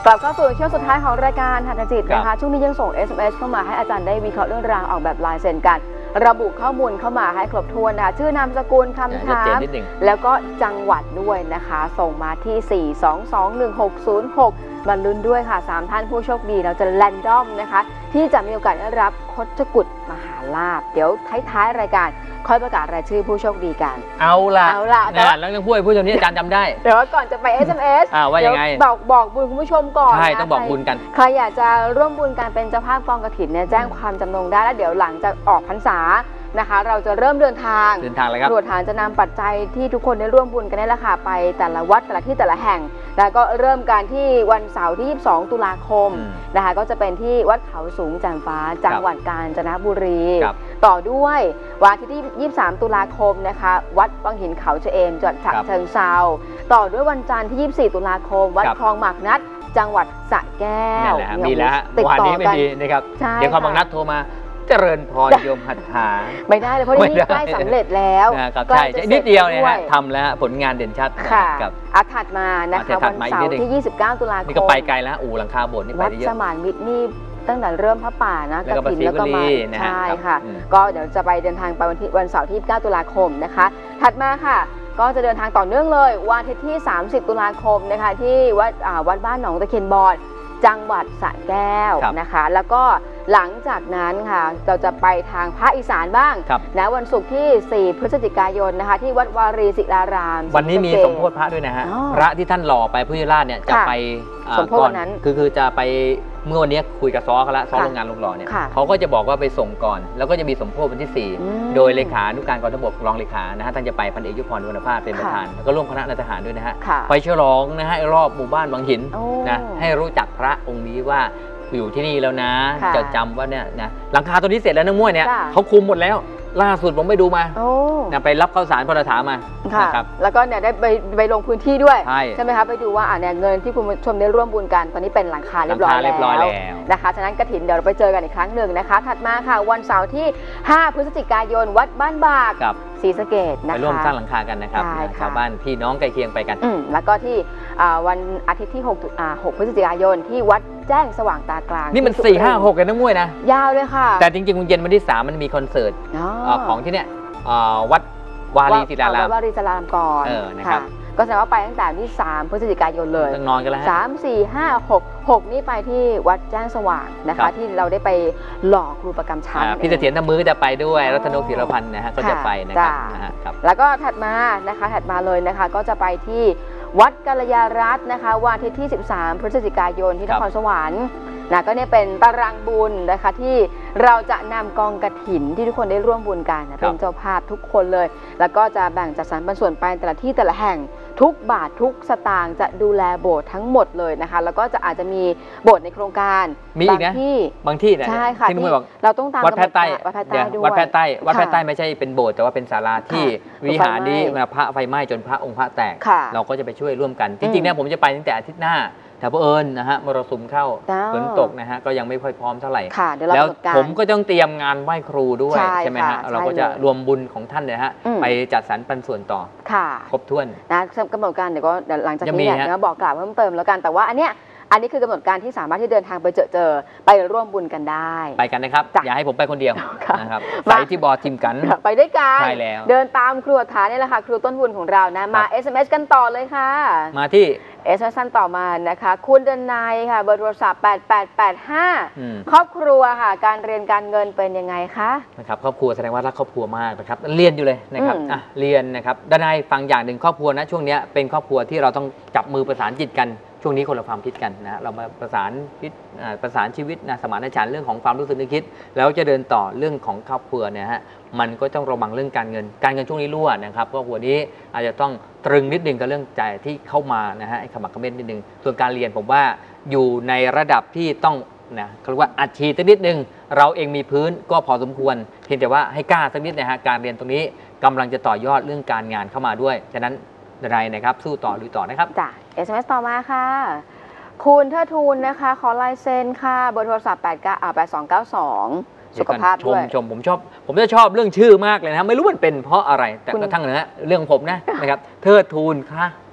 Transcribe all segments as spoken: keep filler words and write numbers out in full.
กลับเข้าสู่ช่วงสุดท้ายของรายการหัตถจิตนะคะช่วงนี้ยังส่ง เอส เอ็ม เอส เข้ามาให้อาจารย์ได้วิเคราะห์เรื่องราวออกแบบลายเซ็นกันระบุข้อมูลเข้ามาให้ครบถ้วนนะคะชื่อนามสกุลคำถามแล้วก็จังหวัดด้วยนะคะส่งมาที่สี่ สอง สอง หนึ่ง หก ศูนย์ หกมาลุ้นด้วยค่ะสามท่านผู้โชคดีเราจะแรนดอมนะคะที่จะมีโอกาสได้รับคดกุฎมหาลาภเดี๋ยวท้ายๆรายการค่อยประกาศรายชื่อผู้โชคดีกันเอาล่ะเอาล่ะแล้วยังพูดผู้ชมนี้อาจารย์จำได้เดี๋ยวก่อนจะไป เอส เอ็ม เอสว่ายังไงบอกบอกบุญคุณผู้ชมก่อนใช่ต้องบอกบุญกันใครอยากจะร่วมบุญการเป็นเจ้าภาพกองกฐินเนี่ยแจ้งความจำนงได้แล้วเดี๋ยวหลังจากออกพรรษานะคะเราจะเริ่มเดินทางเดินทางเลยครับตรวจฐานจะนำปัจจัยที่ทุกคนได้ร่วมบุญกันนี่แหละค่ะไปแต่ละวัดแต่ละที่แต่ละแห่งแล้วก็เริ่มการที่วันเสาร์ที่ยี่สิบสองตุลาคมนะคะก็จะเป็นที่วัดเขาสูงแจ่มฟ้าจังหวัดกาญจนบุรีต่อด้วยวันอาทิตย์ที่ยี่สิบสามตุลาคมนะคะวัดวังหินเขาเฉเอมจังหวัดฉะเชิงเทราต่อด้วยวันจันทร์ที่ยี่สิบสี่ตุลาคมวัดคลองหมากนัดจังหวัดสระแก้วมีแล้วติดต่อกันนะครับเดี๋ยวคลองหมากนัดโทรมาเจริญพรโยมหัตถาไม่ได้เลยเพราะนี่ใกล้สำเร็จแล้วใช่นิดเดียวเนี่ยฮะทำแล้วผลงานเด่นชัดกับอาถัดมานะคะวันเสาร์ที่ยี่สิบเก้าตุลาคมนี่ก็ไปไกลแล้วอู่หลังคาโบสถ์นี่ไปเยอะวัดสมานมิตรนี่ตั้งแต่เริ่มพระป่านะกฐินแล้วก็มาใช่ค่ะก็เดี๋ยวจะไปเดินทางไปวันที่วันเสาร์ที่ยี่สิบเก้าตุลาคมนะคะถัดมาค่ะก็จะเดินทางต่อเนื่องเลยวันอาทิตย์ที่สามสิบตุลาคมนะคะที่วัดวัดบ้านหนองตะเคียนบอนจังหวัดสระแก้วนะคะแล้วก็หลังจากนั้นค่ะเราจะไปทางภาคอีสานบ้างนะวันศุกร์ที่สี่พฤศจิกายนนะคะที่วัดวารีศิลารามวันนี้มีสมโภชพระด้วยนะฮะพระที่ท่านหล่อไปพุทธราชเนี่ยจะไปสมโภชนั้นคือคือจะไปเมื่อวันนี้คุยกับซ้อเขาละซ้อโรงงานโรงหล่อเนี่ยเขาก็จะบอกว่าไปส่งก่อนแล้วก็จะมีสมโภชวันที่สี่โดยเลขานุการกองทัพบกรองเลขานะฮะท่านจะไปพันเอกยุทธพรวรรณภาสเป็นประธานแล้วก็ร่วมคณะนายทหารด้วยนะฮะไปฉลองนะฮะรอบหมู่บ้านบางหินนะให้รู้จักพระองค์นี้ว่าอยู่ที่นี่แล้วนะจะจำว่าเนี่ยนะหลังคาตัวนี้เสร็จแล้วนะมั่วเนี่ยเขาคุมหมดแล้วล่าสุดผมไปดูมานะไปรับข้าวสารพระถามานะครับแล้วก็เนี่ยได้ไปไปลงพื้นที่ด้วยใช่ไหมคะไปดูว่าอ่าเนี่ยเงินที่คุณผู้ชมได้ร่วมบุญกันตอนนี้เป็นหลังคาเรียบร้อยแล้วนะคะฉะนั้นกฐินเดี๋ยวเราไปเจอกันอีกครั้งหนึ่งนะคะถัดมาค่ะวันเสาร์ที่ห้าพฤศจิกายนวัดบ้านบากศรีสะเกษนะคะไปร่วมสร้างหลังคากันนะครับชาวบ้านพี่น้องใกล้เคียงไปกันแล้วก็ที่วันอาทิตย์ที่หกพฤศจิกายนที่วัดแจ้งสว่างตากลางนี่มันสี่ ห้า หกกันนะมุ้ยนะยาวเลยค่ะแต่จริงๆวันเย็นวันที่สามมันมีคอนเสิร์ตของที่เนี่ยวัดวารีศิลารามวัดวารีศิลารามก่อนค่ะก็แสดงว่าไปตั้งแต่ที่สามพฤศจิกายนเลยต้องนอนกันแล้วสาม สี่ ห้า หก หกนี่ไปที่วัดแจ้งสว่างนะคะที่เราได้ไปหล่อครูประกำชั้นพี่เสถียรทำมือก็จะไปด้วยรัตนกศิรพันธ์นะฮะก็จะไปนะครับแล้วก็ถัดมานะคะถัดมาเลยนะคะก็จะไปที่วัดกัลยารัตน์นะคะวันอาทิตย์ที่สิบสามพฤศจิกายนที่นครสวรรค์นะก็เนี่ยเป็นตารางบุญนะคะที่เราจะนำกองกฐินที่ทุกคนได้ร่วมบุญกันเป็นเจ้าภาพทุกคนเลยแล้วก็จะแบ่งจัดสรรปันส่วนไปแต่ละที่แต่ละแห่งทุกบาททุกสตางค์จะดูแลโบสถ์ทั้งหมดเลยนะคะแล้วก็จะอาจจะมีโบสถ์ในโครงการมีอีกนะที่บางที่ใช่ค่ะที่เราต้องตามวัดแพร่ใต้วัดแพร่ใต้ด้วยวัดแพร่ใต้วัดแพร่ใต้ไม่ใช่เป็นโบสถ์แต่ว่าเป็นศาลาที่วิหารนี้พระไฟไหม้จนพระองค์พระแตกเราก็จะไปช่วยร่วมกันจริงๆเนี่ยผมจะไปตั้งแต่อาทิตย์หน้าแต่เพอเอิญนะฮะมรสุมเข้าฝนตกนะฮะก็ยังไม่ค่อยพร้อมเท่าไหร่แล้วผมก็ต้องเตรียมงานไหว้ครูด้วยใช่ไหมฮะเราก็จะรวมบุญของท่านเนี่ยฮะไปจัดสรรปันส่วนต่อครบถ้วนนะกำหนดการเดี๋ยวก็หลังจากนี้เนี่ยบอกกล่าวเพิ่มเติมแล้วกันแต่ว่าอันเนี้ยอันนี้คือกำหนดการที่สามารถที่เดินทางไปเจอเจอไปร่วมบุญกันได้ไปกันนะครับอย่าให้ผมไปคนเดียวนะครับไปที่บอทีมกันไปด้วยกันเดินตามครูฐานนี่แหละค่ะครูต้นบุญของเรานะมา เอส เอ็ม เอส กันต่อเลยค่ะมาที่เอส เอ็ม เอส ต่อมานะคะคุณดนัยค่ะเบอร์โทรศัพท์แปด แปด แปด ห้าครอบครัวค่ะการเรียนการเงินเป็นยังไงคะนะครับครอบครัวแสดงว่ารักครอบครัวมากนะครับเรียนอยู่เลยนะครับอ่ะเรียนนะครับดนัยฟังอย่างหนึ่งครอบครัวนะช่วงนี้เป็นครอบครัวที่เราต้องจับมือประสานจิตกันช่วงนี้คนละความคิดกันนะเรามาประสานคิดประสานชีวิตนะสมานฉันท์เรื่องของความรู้สึกนึกคิดแล้วจะเดินต่อเรื่องของครอบครัวเนี่ยฮะมันก็ต้องระวังเรื่องการเงินการเงินช่วงนี้รั่วนะครับครอบครัวนี้อาจจะต้องตรึงนิดนึงกับเรื่องจ่ายที่เข้ามานะฮะขมักเขม้นนิดนึงส่วนการเรียนผมว่าอยู่ในระดับที่ต้องนะเขาเรียกว่าอัดฉีดสักนิดนึงเราเองมีพื้นก็พอสมควรเพียงแต่ว่าให้กล้าสักนิดนะฮะการเรียนตรงนี้กำลังจะต่อยอดเรื่องการงานเข้ามาด้วยฉะนั้นอะไรนะครับสู้ต่อลุยต่อนะครับจ้ะ เอส เอ็ม เอส ต่อมาค่ะคุณเทิดทูลนะคะขอลายเซ็นค่ะเบอร์โทรศัพท์แปด เก้า แปด สอง เก้า สองสุขภาพด้วยชมผมชอบผมจะชอบเรื่องชื่อมากเลยนะไม่รู้มันเป็นเพราะอะไรแต่ก็ทั้งนั้นเรื่องผมนะนะครับเทิดทูลค่ะ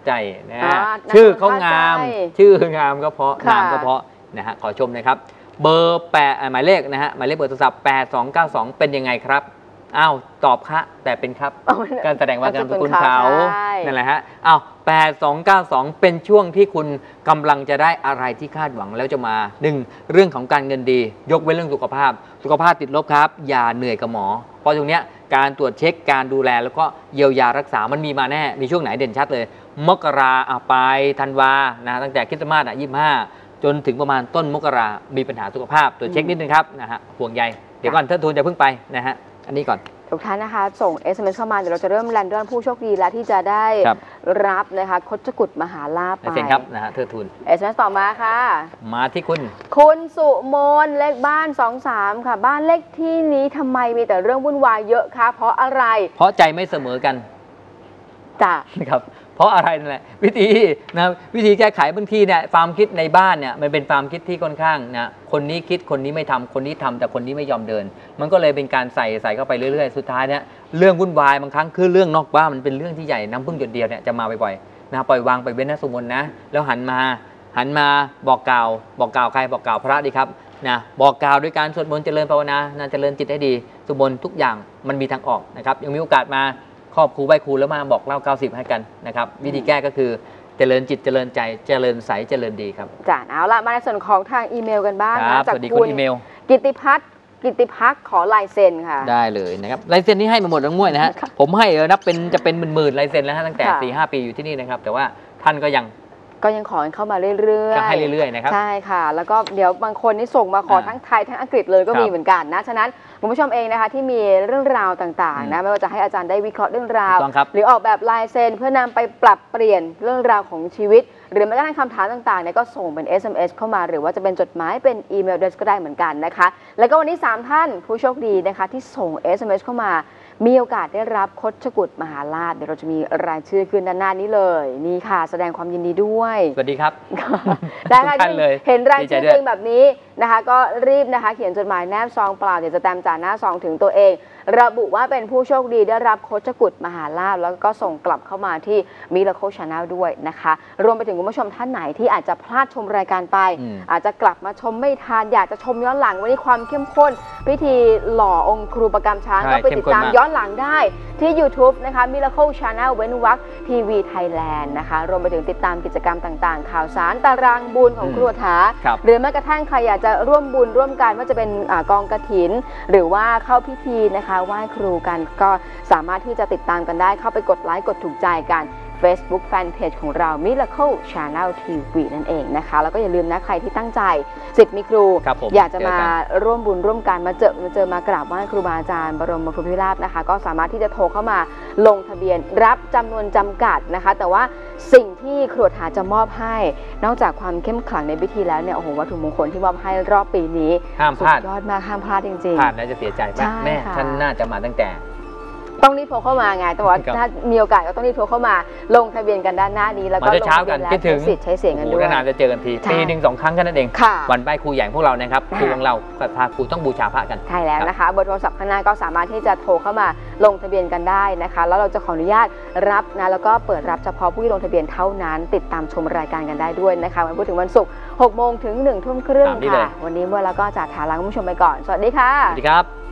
ใจนะฮะชื่อเขางามชื่องามก็เพราะงามก็เพราะนะฮะขอชมนะครับเบอร์แปดหมายเลขนะฮะหมายเลขเบอร์โทรศัพท์แปดสองเก้าสองเป็นยังไงครับอ้าวตอบค่ะแต่เป็นครับการแสดงว่าการเป็นคุณเขานั่นแหละฮะอ้าวแปดสองเก้าสองเป็นช่วงที่คุณกำลังจะได้อะไรที่คาดหวังแล้วจะมาหนึ่งเรื่องของการเงินดียกเว้นเรื่องสุขภาพสุขภาพติดลบครับอย่าเหนื่อยกับหมอเพราะตรงเนี้ยการตรวจเช็คการดูแลแล้วก็เยียวยารักษามันมีมาแน่มีช่วงไหนเด่นชัดเลยมกราไปธันวานะตั้งแต่คริสต์มาสอ่ะยี่สิบห้าจนถึงประมาณต้นมกรามีปัญหาสุขภาพตรวจเช็คนิดนึงครับนะฮะห่วงใยเดี๋ยวก่อนเทิดทูนจะเพิ่งไปนะฮะอันนี้ก่อนทุกท่านนะคะส่ง เอส เอ็ม เอส เข้ามาเดี๋ยวเราจะเริ่มแรนดอมผู้โชคดีแล้วที่จะได้รับนะคะคดกุฎมหาลาภไปครับนะฮะเทิดทูนเอส เอ็ม เอส ต่อมาค่ะมาที่คุณคุณสุมนเลขบ้านสองสามค่ะบ้านเลขที่นี้ทำไมมีแต่เรื่องวุ่นวายเยอะคะเพราะอะไรเพราะใจไม่เสมอกันจ้ะนะครับเพราะอะไรนั่นแหละวิธีนะวิธีแก้ไขบางทีเนี่ยความคิดในบ้านเนี่ยมันเป็นความคิดที่ค่อนข้างนะคนนี้คิดคนนี้ไม่ทำคนนี้ทำแต่คนนี้ไม่ยอมเดินมันก็เลยเป็นการใส่ใส่เข้าไปเรื่อยๆสุดท้ายเนี่ยเรื่องวุ่นวายบางครั้งคือเรื่องนอกบ้านมันเป็นเรื่องที่ใหญ่น้ำพึ่งหยดเดียวเนี่ยจะมาบ่อยๆนะปล่อยวางไปเว้นนะสมมตินะแล้วหันมาหันมาบอกกล่าวบอกกล่าวใครบอกกล่าวพระดีครับนะบอกกล่าวด้วยการสวดมนต์เจริญภาวนานะเจริญจิตให้ดีสวดมนต์ทุกอย่างมันมีทางออกนะครับยังมีโอกาสมาครอบครูไหว้ครูแล้วมาบอกเล่าเก้าสิบให้กันนะครับวิธีแก้ก็คือเจริญจิตเจริญใจเจริญใสเจริญดีครับจ้าเอาละมาในส่วนของทางอีเมลกันบ้างนะจากคุณอีเมลกิติพัฒน์กิติพักขอลายเซ็นค่ะได้เลยนะครับลายเซ็นนี่ให้มาหมดทั้งมวยนะฮะผมให้เออนับเป็นจะเป็นหมื่นๆลายเซ็นแล้วฮะตั้งแต่สี่ห้าปีอยู่ที่นี่นะครับแต่ว่าท่านก็ยังก็ยังขอเข้ามาเรื่อยๆก็ให้เรื่อยๆนะครับใช่ค่ะแล้วก็เดี๋ยวบางคนนี่ส่งมาขอทั้งไทยทั้งอังกฤษเลยก็มีเหมือนกันนะฉะนั้นคุณผู้ชมเองนะคะที่มีเรื่องราวต่างๆนะไม่ว่าจะให้อาจารย์ได้วิเคราะห์เรื่องราวหรือออกแบบลายเซ็นเพื่อนำไปปรับเปลี่ยนเรื่องราวของชีวิตหรือแม้กระทั่งคำถามต่างๆเนี่ยก็ส่งเป็น เอส เอ็ม เอส เข้ามาหรือว่าจะเป็นจดหมายเป็นอีเมลเดรสก็ได้เหมือนกันนะคะแล้วก็วันนี้สามท่านผู้โชคดีนะคะที่ส่ง เอส เอ็ม เอส เข้ามามีโอกาสได้รับคดกุฎมหาลาภเดี๋ยวเราจะมีรายชื่อขึ้นด้านหน้านี้เลยนี่ค่ะแสดงความยินดีด้วยสวัสดีครับได้ค่ะเห็นรายชื่อเองแบบนี้นะคะก็รีบนะคะเขียนจดหมายแนบซองเปล่าเดี๋ยวจะแต้มจ่าหน้าซองถึงตัวเองระบุว่าเป็นผู้โชคดีได้รับคดกุฎมหาลาภแล้วก็ส่งกลับเข้ามาที่ Miracle Channel ด้วยนะคะรวมไปถึงคุณผู้ชมท่านไหนที่อาจจะพลาดชมรายการไปอาจจะกลับมาชมไม่ทันอยากจะชมย้อนหลังวันนี้ความเข้มข้นพิธีหล่อองค์ครูประกำช้างก็ไปติดตามย้อนหลังได้ที่ YouTube นะคะ Miracle Channel เว้นวรรคทีวีไทยแลนด์นะคะรวมไปถึงติดตามกิจกรรมต่างๆข่าวสารตารางบุญของครูถาหรือแม้กระทั่งใครอยากจะร่วมบุญร่วมกันว่าจะเป็นกองกฐินหรือว่าเข้าพิธีนะคะไหว้ครูกันก็สามารถที่จะติดตามกันได้เข้าไปกดไลค์กดถูกใจกัน Facebook Fanpage ของเรา Miracle Channel ที วี นั่นเองนะคะแล้วก็อย่าลืมนะใครที่ตั้งใจสิบมีครูอยากจะมาร่วมบุญร่วมกันมาเจอมาเจอมากราบไหว้ครูบาอาจารย์บรมครูพิราบนะคะก็สามารถที่จะโทรเข้ามาลงทะเบียนรับจำนวนจำกัดนะคะแต่ว่าสิ่งที่ครูถาจะมอบให้นอกจากความเข้มขลังในพิธีแล้วเนี่ยโอ้โหวัตถุมงคลที่มอบให้รอบปีนี้ห้ามพลาดยอดมากห้ามพลาดจริงๆพลาดแล้วจะเสียใจมากแม่ท่านน่าจะมาตั้งแต่ต้องรีบโทรเข้ามาไงแต่ว่าถ้ามีโอกาสก็ต้องรีบโทรเข้ามาลงทะเบียนกันด้านหน้านี้แล้วก็ลงทะเบียนแล้วใช้สิทธิ์ใช้เสียงกันด้วยนานๆจะเจอกันทีปีหนึ่งสองครั้งแค่นั้นเองวันไหว้ครูใหญ่พวกเรานะครับครูของเราศรัทธาครูต้องบูชาพระกันใช่แล้วนะคะเบอร์โทรศัพท์ข้างหน้าก็สามารถที่จะโทรเข้ามาลงทะเบียนกันได้นะคะแล้วเราจะขออนุญาตรับนะแล้วก็เปิดรับเฉพาะผู้ที่ลงทะเบียนเท่านั้นติดตามชมรายการกันได้ด้วยนะคะวันพุธถึงวันศุกร์หกโมงถึงหนึ่งทุ่มครึ่งค่ะวันนี้เมื่อแล้วก็จากฐานลาคุณผู้ชมไปก่อนสวัสดีค่ะสวัสดีครับ